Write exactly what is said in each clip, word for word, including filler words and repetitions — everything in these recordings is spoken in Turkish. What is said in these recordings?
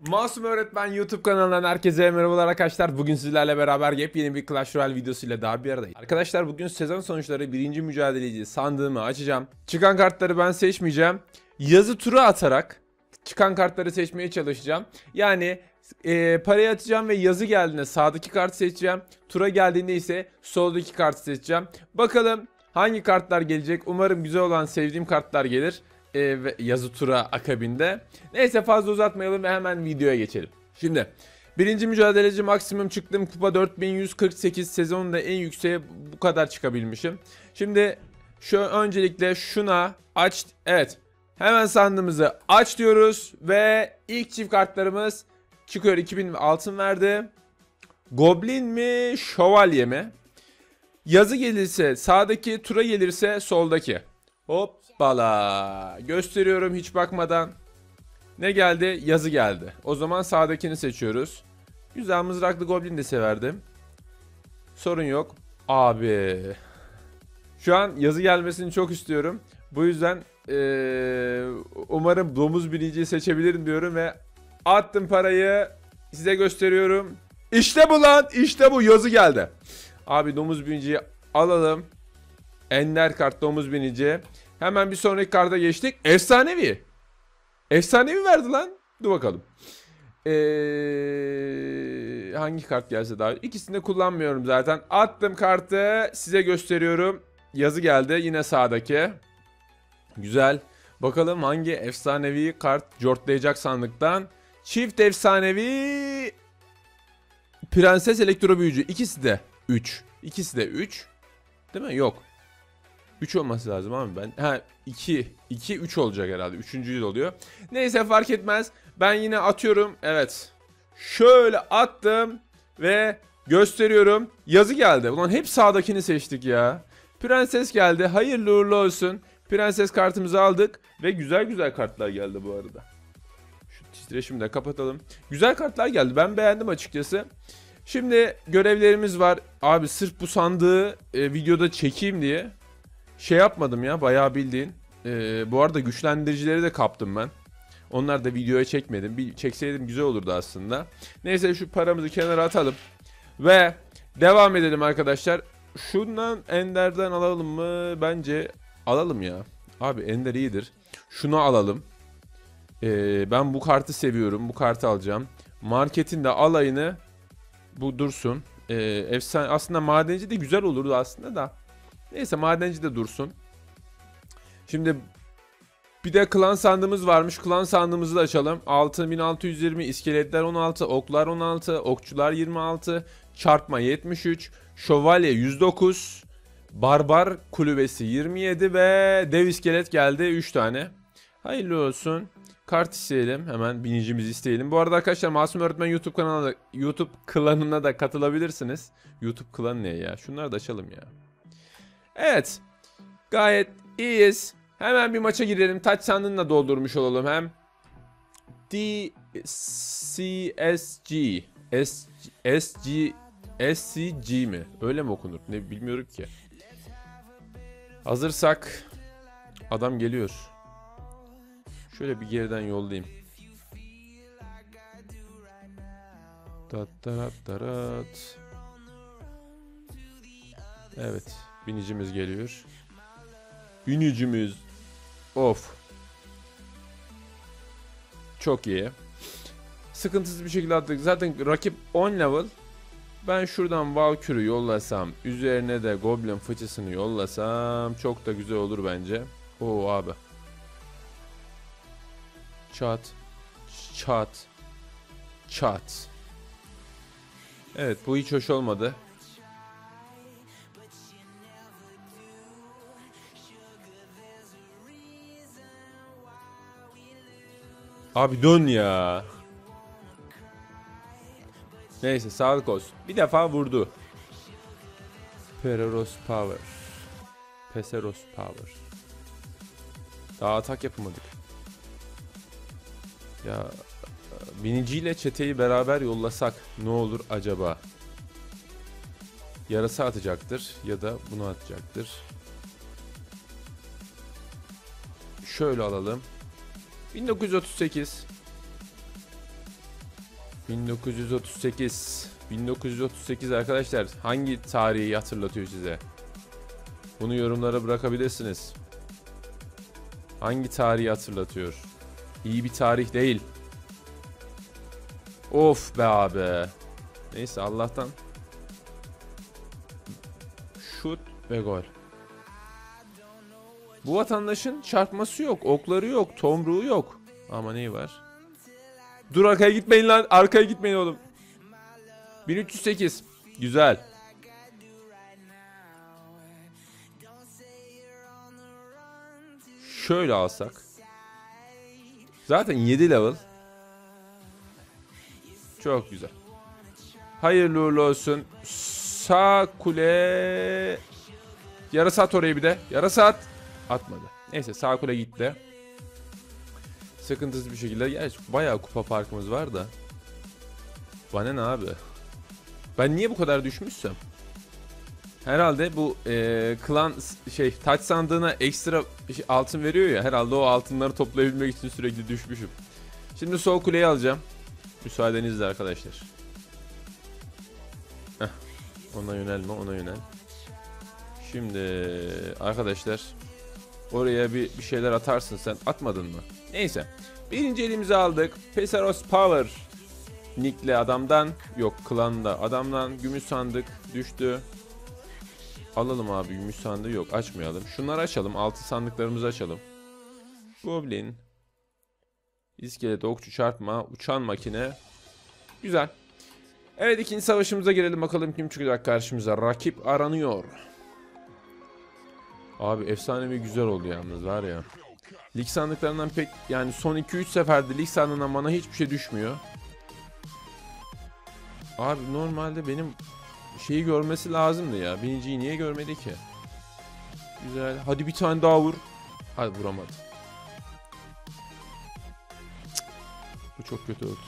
Masum Öğretmen YouTube kanalından herkese merhabalar arkadaşlar. Bugün sizlerle beraber yepyeni bir Clash Royale videosuyla daha bir aradayız. Arkadaşlar bugün sezon sonuçları birinci mücadeleci sandığımı açacağım. Çıkan kartları ben seçmeyeceğim. Yazı turu atarak çıkan kartları seçmeye çalışacağım. Yani e, parayı atacağım ve yazı geldiğinde sağdaki kartı seçeceğim. Tura geldiğinde ise soldaki kartı seçeceğim. Bakalım hangi kartlar gelecek. Umarım güzel olan sevdiğim kartlar gelir. E, ve yazı tura akabinde. Neyse fazla uzatmayalım ve hemen videoya geçelim. Şimdi birinci mücadeleci maksimum çıktım. Kupa dört bin yüz kırk sekiz, sezonunda en yükseğe bu kadar çıkabilmişim. Şimdi şu öncelikle şuna aç. Evet. Hemen sandığımızı aç diyoruz ve ilk çift kartlarımız çıkıyor. iki bin altın verdi. Goblin mi, şövalye mi? Yazı gelirse sağdaki, tura gelirse soldaki. Hoppala. Gösteriyorum hiç bakmadan. Ne geldi? Yazı geldi. O zaman sağdakini seçiyoruz. Güzel, mızraklı goblin de severdim. Sorun yok. Abi. Şu an yazı gelmesini çok istiyorum. Bu yüzden ee, umarım domuz biniciyi seçebilirim diyorum ve attım parayı. Size gösteriyorum. İşte bu lan. İşte bu, yazı geldi. Abi domuz biniciyi alalım. Ender kart domuz binici. Hemen bir sonraki karta geçtik. Efsanevi. Efsanevi verdi lan. Dur bakalım. Ee, hangi kart gelse daha? İkisini de kullanmıyorum zaten. Attım kartı. Size gösteriyorum. Yazı geldi. Yine sağdaki. Güzel. Bakalım hangi efsanevi kart cortlayacak sandıktan. Çift efsanevi. Prenses elektro büyücü. İkisi de üç. İkisi de üç. Değil mi? Yok. üç olması lazım abi ben. Ha iki. iki üç olacak herhalde. Üçüncü yıl oluyor. Neyse fark etmez. Ben yine atıyorum. Evet. Şöyle attım. Ve gösteriyorum. Yazı geldi. Ulan hep sağdakini seçtik ya. Prenses geldi. Hayırlı uğurlu olsun. Prenses kartımızı aldık. Ve güzel güzel kartlar geldi bu arada. Şu titreşimi de kapatalım. Güzel kartlar geldi. Ben beğendim açıkçası. Şimdi görevlerimiz var. Abi sırf bu sandığı e, videoda çekeyim diye şey yapmadım ya, bayağı bildiğin. Ee, bu arada güçlendiricileri de kaptım ben. Onlar da videoya çekmedim. Bir çekseydim güzel olurdu aslında. Neyse şu paramızı kenara atalım. Ve devam edelim arkadaşlar. Şundan Ender'den alalım mı? Bence alalım ya. Abi Ender iyidir. Şunu alalım. Ee, ben bu kartı seviyorum. Bu kartı alacağım. Marketin de alayını bu dursun. Ee, efsane. Aslında madenci de güzel olurdu aslında da. Neyse madenci de dursun. Şimdi bir de klan sandığımız varmış. Klan sandığımızı da açalım. altı bin altı yüz yirmi, iskeletler on altı, oklar on altı, okçular yirmi altı, çarpma yetmiş üç, şövalye yüz dokuz, barbar kulübesi yirmi yedi ve dev iskelet geldi üç tane. Hayırlı olsun. Kart isteyelim. Hemen binicimizi isteyelim. Bu arada arkadaşlar Masum Öğretmen YouTube kanalına da, YouTube klanına da katılabilirsiniz. YouTube klanı ne ya? Şunları da açalım ya. Evet. Gayet iyiyiz. Hemen bir maça girelim. Taç sandığını da doldurmuş olalım hem. D C S G S S G S C G mi? Öyle mi okunur? Ne bilmiyorum ki. Hazırsak adam geliyor. Şöyle bir geriden yollayayım. Dat dat dat. Evet. Binicimiz geliyor. Binicimiz. Of. Çok iyi. Sıkıntısız bir şekilde attık. Zaten rakip on level. Ben şuradan Valkyrie yollasam. Üzerine de Goblin fıçısını yollasam. Çok da güzel olur bence. Oo abi. Çat. Çat. Çat. Evet bu hiç hoş olmadı. Abi dön ya. Neyse sağlık olsun. Bir defa vurdu. Pereros Power. Peseros Power. Daha atak yapamadık. Ya biniciyle çeteyi beraber yollasak ne olur acaba? Yarasa atacaktır ya da bunu atacaktır. Şöyle alalım. bin dokuz yüz otuz sekiz. bin dokuz yüz otuz sekiz. bin dokuz yüz otuz sekiz arkadaşlar hangi tarihi hatırlatıyor size? Bunu yorumlara bırakabilirsiniz. Hangi tarihi hatırlatıyor? İyi bir tarih değil. Of be abi. Neyse Allah'tan. Şut ve gol. Bu vatandaşın çarpması yok, okları yok, tomruğu yok. Ama neyi var? Dur arkaya gitmeyin lan, arkaya gitmeyin oğlum. bin üç yüz sekiz. Güzel. Şöyle alsak. Zaten yedi level. Çok güzel. Hayırlı uğurlu olsun. Sağ kule. Yarasa at orayı bir de. Yarasa at. Atmadı. Neyse sağ kule gitti. Sıkıntısız bir şekilde. Gerçi bayağı kupa farkımız var da. Bana ne abi? Ben niye bu kadar düşmüşsem? Herhalde bu e, klan şey taç sandığına ekstra altın veriyor ya. Herhalde o altınları toplayabilmek için sürekli düşmüşüm. Şimdi sol kuleyi alacağım. Müsaadenizle arkadaşlar. Heh. Ona yönelme, ona yönel. Şimdi arkadaşlar oraya bir, bir şeyler atarsın sen. Atmadın mı? Neyse. Birinci elimizi aldık. Pesaros Power. Nick'le adamdan. Yok klanda adamdan. Gümüş sandık düştü. Alalım abi gümüş sandığı yok. Açmayalım. Şunları açalım. Altı sandıklarımızı açalım. Goblin. İskelet, okçu, çarpma, uçan makine. Güzel. Evet ikinci savaşımıza gelelim bakalım kim çıkacak karşımıza. Rakip aranıyor. Abi efsanevi güzel oldu yalnız var ya. Lig sandıklarından pek yani son iki üç seferde lig sandığından bana hiçbir şey düşmüyor. Abi normalde benim şeyi görmesi lazımdı ya. Biniciyi niye görmedi ki? Güzel. Hadi bir tane daha vur. Hadi vuramadı. Cık. Bu çok kötü oldu.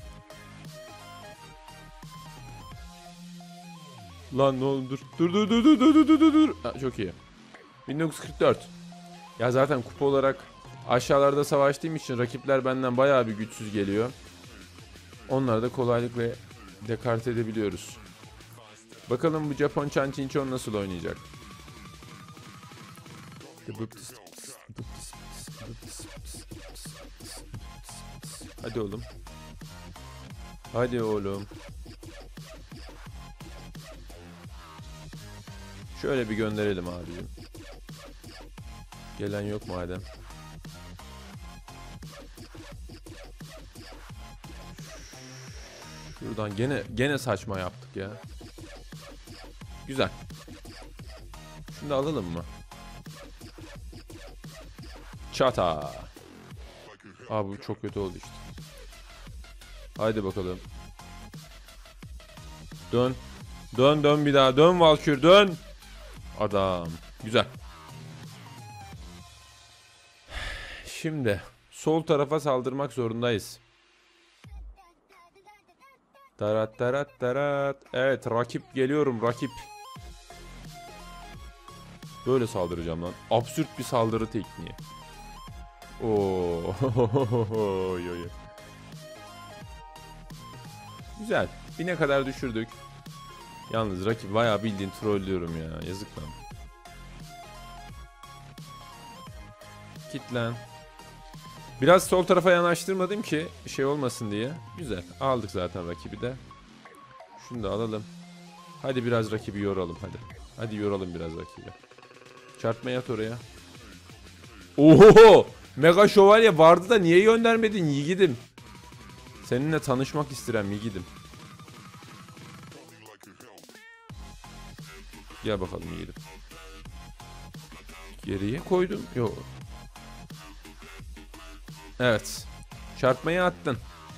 Lan ne oldu? Dur. Dur dur dur dur dur dur dur dur. Ha, çok iyi. bin dokuz yüz kırk dört. Ya zaten kupa olarak aşağılarda savaştığım için rakipler benden bayağı bir güçsüz geliyor. Onları da kolaylıkla dekarte edebiliyoruz. Bakalım bu Japon Chanchinchon nasıl oynayacak? Hadi oğlum. Hadi oğlum. Şöyle bir gönderelim abicim. Gelen yok madem. Şuradan gene gene saçma yaptık ya. Güzel. Şunu da alalım mı? Çata. Abi bu çok kötü oldu işte. Haydi bakalım. Dön. Dön dön bir daha. Dön Valkür dön. Adam. Güzel. Şimdi sol tarafa saldırmak zorundayız. Tarat tarat tarat. Evet rakip geliyorum rakip. Böyle saldıracağım lan. Absürt bir saldırı tekniği. Oo. Güzel. Bine kadar düşürdük. Yalnız rakip bayağı bildiğin trollüyorum ya. Yazık lan. Kitlen. Biraz sol tarafa yanaştırmadım ki şey olmasın diye. Güzel. Aldık zaten rakibi de. Şunu da alalım. Hadi biraz rakibi yoralım hadi. Hadi yoralım biraz rakibi. Çarpma yat oraya. Oho! Mega şövalye vardı da niye göndermedin yiğidim? Seninle tanışmak isterim yiğidim. Gel bakalım yiğidim. Geriye koydum. Yok. Evet. Çarpmayı attın.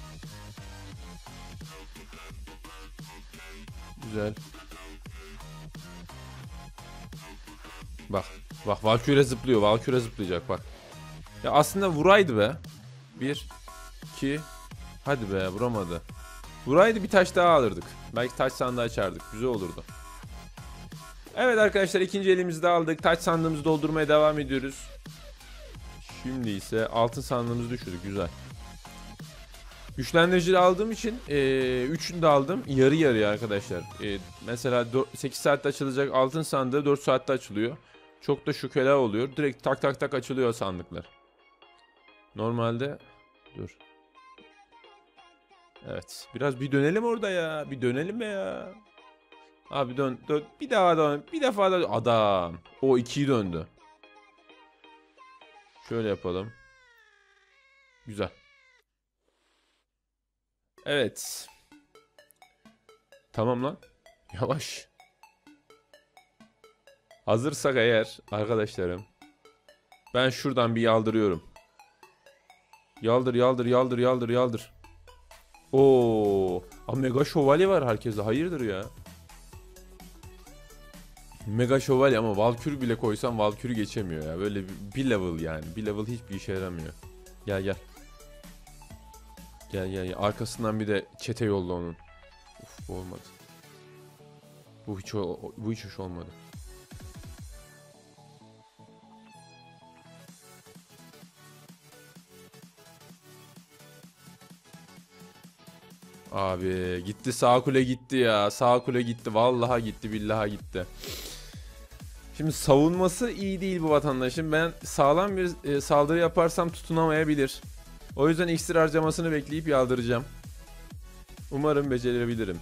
Güzel. Bak. Bak Valkyrie zıplıyor. Valkyrie zıplayacak bak. Ya aslında vuraydı be. Bir. iki. Hadi be vuramadı. Vuraydı bir taş daha alırdık. Belki taş sandığı açardık. Güzel olurdu. Evet arkadaşlar ikinci elimizi de aldık. Taç sandığımızı doldurmaya devam ediyoruz. Şimdi ise altın sandığımızı düşürdük. Güzel. Güçlendirici aldığım için e, üçünü de aldım. Yarı yarıya arkadaşlar. E, mesela sekiz saatte açılacak altın sandığı dört saatte açılıyor. Çok da şükela oluyor. Direkt tak tak tak açılıyor sandıklar. Normalde dur. Evet. Biraz bir dönelim orada ya. Bir dönelim ya. Abi dön, dön. Bir daha dön. Bir defa da adam. O ikiyi döndü. Şöyle yapalım. Güzel. Evet. Tamam lan. Yavaş. Hazırsak eğer arkadaşlarım. Ben şuradan bir yaldırıyorum. Yaldır yaldır yaldır yaldır yaldır. Oo, a mega şövalye var herkeste. Hayırdır ya? Mega şövalye ama Valkür bile koysam Valkür'ü geçemiyor ya. Böyle bir level yani. Bir level hiçbir işe yaramıyor. Gel gel. Gel gel gel. Arkasından bir de çete yolla onun. Uf, bu olmadı. Bu hiç bu hiç hoş olmadı. Abi gitti, sağ kule gitti ya. Sağ kule gitti. Vallahi gitti, billahi gitti. Şimdi savunması iyi değil bu vatandaşın. Ben sağlam bir e, saldırı yaparsam tutunamayabilir. O yüzden iksir harcamasını bekleyip yaldıracağım. Umarım becerebilirim.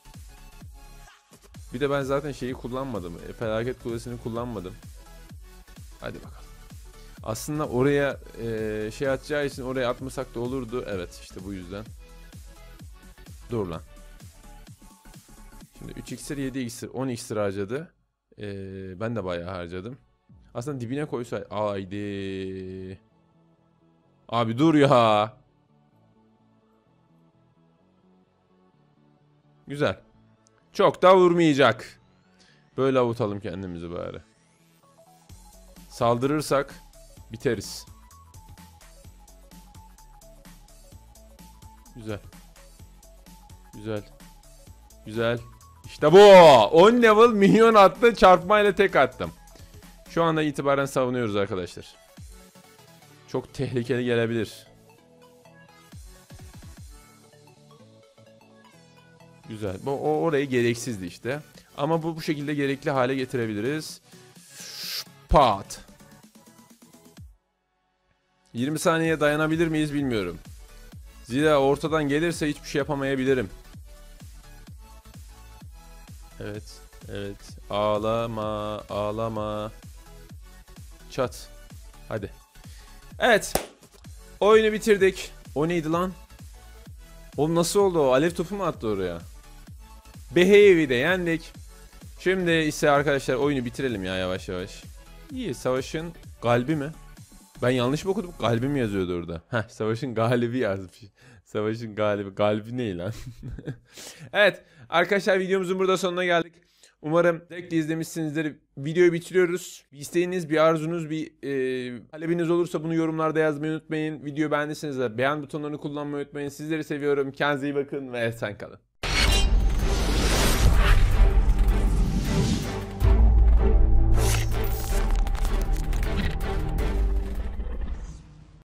Bir de ben zaten şeyi kullanmadım. E, felaket kulesini kullanmadım. Hadi bakalım. Aslında oraya e, şey atacağı için oraya atmasak da olurdu. Evet, işte bu yüzden. Dur lan. Şimdi üç iksir, yedi iksir, on iksir harcadı. Ee, ben de bayağı harcadım. Aslında dibine koysa... Haydi. Abi dur ya. Güzel. Çok da vurmayacak. Böyle avutalım kendimizi bari. Saldırırsak biteriz. Güzel. Güzel. Güzel. İşte bu. on level minyon attı. Çarpmayla tek attım. Şu anda itibaren savunuyoruz arkadaşlar. Çok tehlikeli gelebilir. Güzel. Bu o orayı gereksizdi işte. Ama bu bu şekilde gerekli hale getirebiliriz. Pat. yirmi saniyeye dayanabilir miyiz bilmiyorum. Zira ortadan gelirse hiçbir şey yapamayabilirim. Evet. Evet. Ağlama. Ağlama. Çat. Hadi. Evet. Oyunu bitirdik. O neydi lan? Oğlum nasıl oldu o? Alev topu mu attı oraya? Beheevi de yendik. Şimdi ise arkadaşlar oyunu bitirelim ya yavaş yavaş. İyi, savaşın kalbi mi? Ben yanlış mı okudum? Kalbi mi yazıyordu orada? Heh, savaşın galibi yazmış. Savaşın galibi. Galbi ne lan? Evet arkadaşlar, videomuzun burada sonuna geldik. Umarım zevkle izlemişsinizdir. Videoyu bitiriyoruz. Bir isteğiniz, bir arzunuz, bir e, talebiniz olursa bunu yorumlarda yazmayı unutmayın. Videoyu beğendiyseniz de beğen butonlarını kullanmayı unutmayın. Sizleri seviyorum. Kendinize iyi bakın ve esen kalın.